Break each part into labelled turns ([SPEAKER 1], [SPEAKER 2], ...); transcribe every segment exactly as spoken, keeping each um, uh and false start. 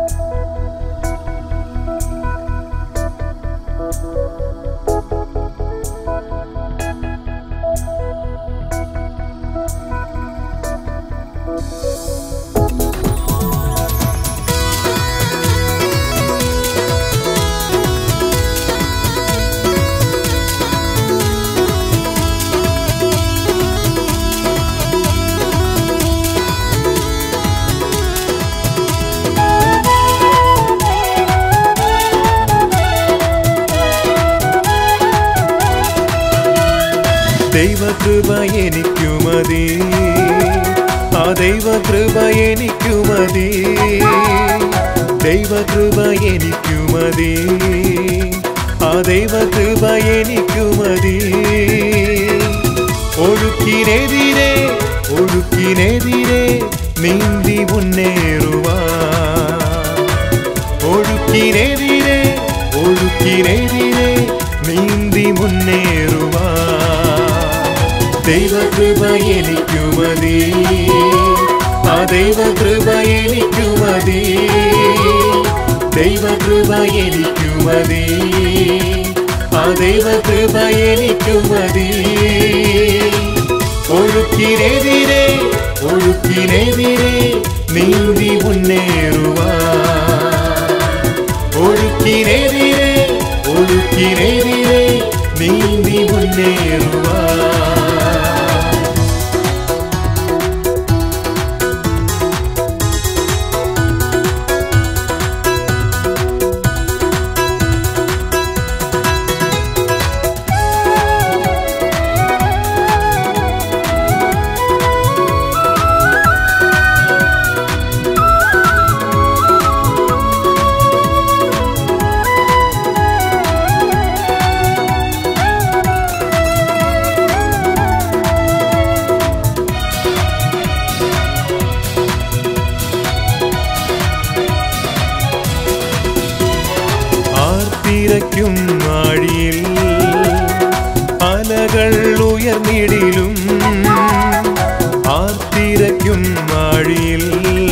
[SPEAKER 1] ദൈവകൃപ എനിക്കു മതി, ആ ദൈവകൃപ എനിക്കു മതി, ദൈവകൃപ എനിക്കു മതി, ആ ദൈവകൃപ എനിക്കു മതി. ഒഴുക്കിനെതിരെ ഒഴുക്കിനെതിരെ നീന്തി മുന്നേറുവാൻ, ഒഴുക്കിനെതിരെ ഒഴുക്കിനെതിരെ നീന്തി മുന്നേറുവാൻ ദൈവകൃപ എനിക്കു മതി, ആ ദൈവകൃപ എനിക്കു മതി, ദൈവകൃപ എനിക്കു മതി, ആ ദൈവകൃപ എനിക്കു മതി. ഒഴുക്കിനെതിരെ ഒഴുക്കിനെതിരെ നീന്തി മുന്നേറുവാൻ, ഒഴുക്കിനെതിരെ ഒഴുക്കിനെതിരെ നീന്തി മുന്നേറുവാൻ ും ആഴിയിൽ അലകൾ ഉയർന്നിടിലും, ആർത്തിരയ്ക്കും ആഴിയിൽ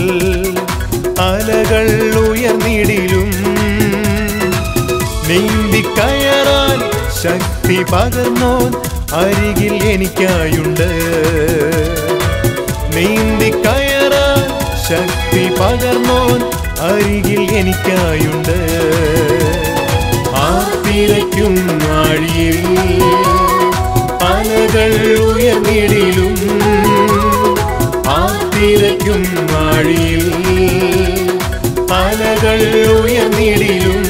[SPEAKER 1] അലകൾ ഉയർന്നിടിലും, നീന്തിക്കയറാൻ ശക്തി പകർന്നോൻ അരികിൽ എനിക്കായുണ്ട്, നീന്തിക്കയറാൻ ശക്തി പകർന്നോൻ അരികിൽ എനിക്കായുണ്ട്. ആർത്തിരയ്ക്കും ആഴിയിൽ അലകൾ ഉയർന്നിടിലും, ആർത്തിരയ്ക്കും ആഴിയിൽ അലകൾ ഉയർന്നിടിലും,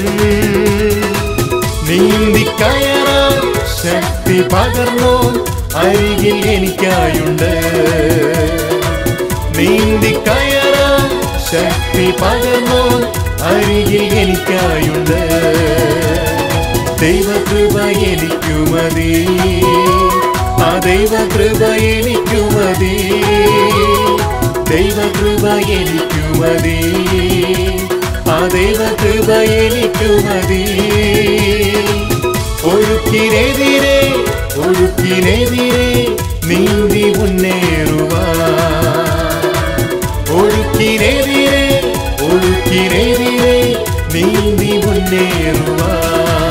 [SPEAKER 1] നീന്തിക്കയറാൻ ശക്തി പകർന്നോൻ അരികിൽ എനിക്കായുണ്ട്, നീന്തിക്കയറാൻ ശക്തി പകർന്നോൻ അരികിൽ എനിക്കായുണ്ട്. ദൈവകൃപ എനിക്കു മതി, ആ ദൈവകൃപ എനിക്കു മതി, ദൈവകൃപ എനിക്കു മതി, ആ ദൈവകൃപ എനിക്കു മതി. ഒഴുക്കിനെതിരെ ഒഴുക്കിനെതിരെ നീന്തി മുന്നേറുവാൻ, ഒഴുക്കിനെതിരെ ഒഴുക്കിനെതിരെ നീന്തി മുന്നേറുവാൻ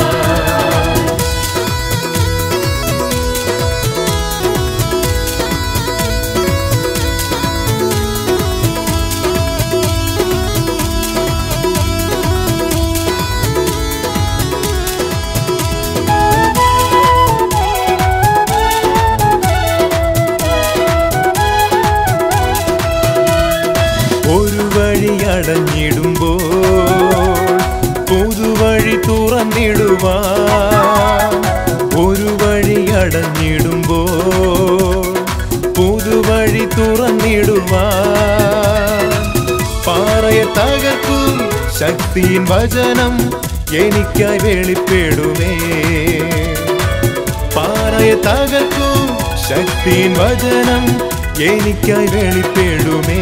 [SPEAKER 1] ഒരു വഴി അടഞ്ഞിടുമ്പോൾ പുതുവഴി തുറന്നിടുവാൻ, ഒരു വഴി അടഞ്ഞിടുമ്പോൾ പുതുവഴി തുറന്നിടുവാൻ, പാറയെ തകർക്കും ശക്തിയിൻ വചനം എനിക്കായി വെളിപ്പെടുമേ, പാറയെ തകർക്കും ശക്തിയിൻ വചനം എനിക്കായി വെളിപ്പെടുമേ.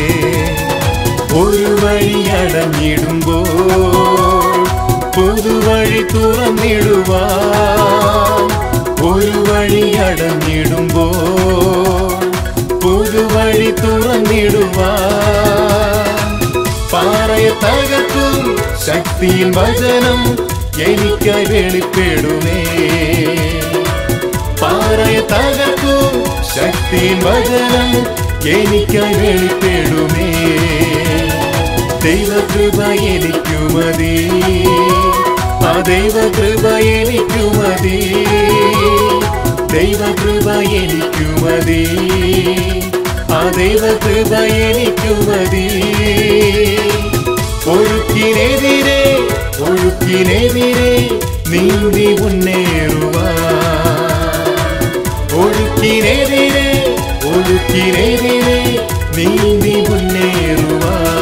[SPEAKER 1] ഒരു വഴി അടഞ്ഞിടുമ്പോൾ പുതുവഴി തുറന്നിടുവാൻ, ഒരു വഴി അടഞ്ഞിടുമ്പോൾ പുതുവഴി തുറന്നിടുവാൻ, പാറയെ തകർക്കും ശക്തിയിൻ വചനം എനിക്കായി വെളിപ്പെടുമേ. പാറയെ തകർക്കും ശക്തിയിൻ വചനം എനിക്കായി വെളിപ്പെടുമേ. ദൈവകൃപ എനിക്കു മതി, ആ ദൈവകൃപ എനിക്കു മതി, ദൈവകൃപ എനിക്കു മതി, ആ ദൈവകൃപ എനിക്കു മതി. ഒഴുക്കിനെതിരെ ഒഴുക്കിനെതിരെ നീന്തി മുന്നേറുവാൻ, ഒഴുക്കിനെതിരെ ഒഴുക്കിനെതിരെ നീന്തി മുന്നേറുവാൻ.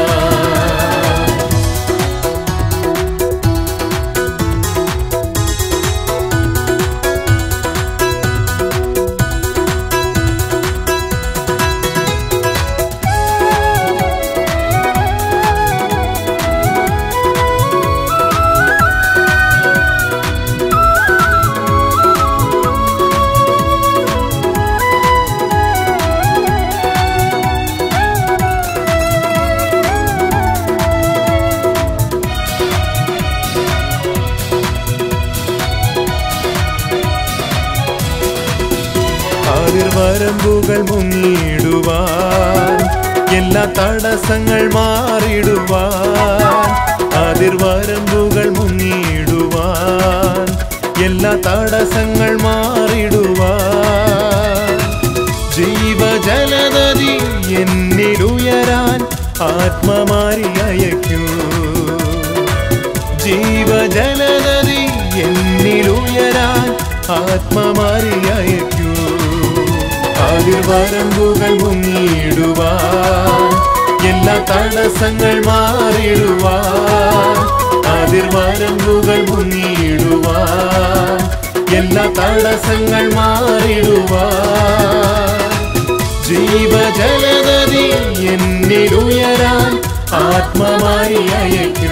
[SPEAKER 1] അതിർവരമ്പുകൾ മുങ്ങിടുവാൻ, എല്ലാ തടസ്സങ്ങൾ മാറിടുവാൻ. അതിർവരമ്പുകൾ മുങ്ങിടുവാൻ, എല്ലാ തടസ്സങ്ങൾ മാറിടുവാൻ. ജീവജലനദി എന്നിലുയരാൻ ആത്മമാരി അയക്കൂ, ജീവജലനദി എന്നിലുയരാൻ ആത്മമാരി അയക്കൂ. അതിർവരമ്പുകൾ മുങ്ങിടുവാൻ, എല്ലാ തടസ്സങ്ങൾ മാറിടുവാൻ. അതിർവരമ്പുകൾ മുങ്ങിടുവാൻ, എല്ലാ തടസ്സങ്ങൾ മാറിടുവാൻ. ജീവജലനദി എന്നിലുയരാൻ ആത്മമാരി അയക്കൂ,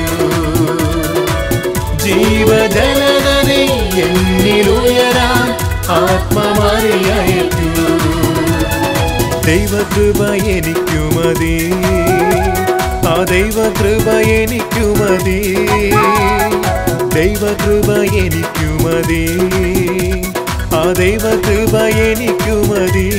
[SPEAKER 1] ജീവജലനദി എന്നിലുയരാൻ ആത്മമാരി അയക്കൂ. ദൈവകൃപ എനിക്കു മതി, ആ ദൈവകൃപ എനിക്കു മതി, ദൈവകൃപ എനിക്കു മതി, ആ ദൈവകൃപ എനിക്കു മതി.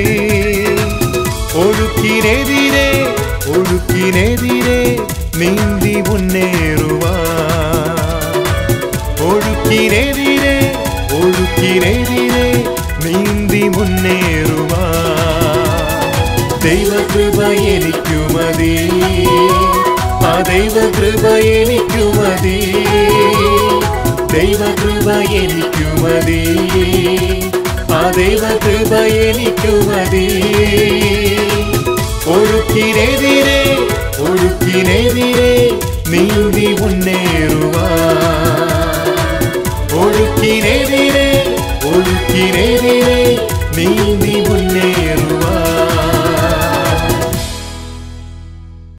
[SPEAKER 1] ഒഴുക്കിനെതിരെ ഒഴുക്കിനെതിരെ നീന്തി മുന്നേറുവാൻ, ഒഴുക്കിനെതിരെ ഒഴുക്കിനെതിരെ നീന്തി മുന്നേറുവാൻ. ദൈവകൃപ എനിക്കു മതി, ആ ദൈവകൃപ എനിക്കു മതി, ദൈവകൃപ എനിക്കു മതി, ആ ദൈവകൃപ എനിക്കു മതി. ഒഴുക്കിനെതിരെ ഒഴുക്കിനെതിരെ നീന്തി മുന്നേറുവാൻ, ഒഴുക്കിനെതിരെ ഒഴുക്കിനെതിരെ നീന്തി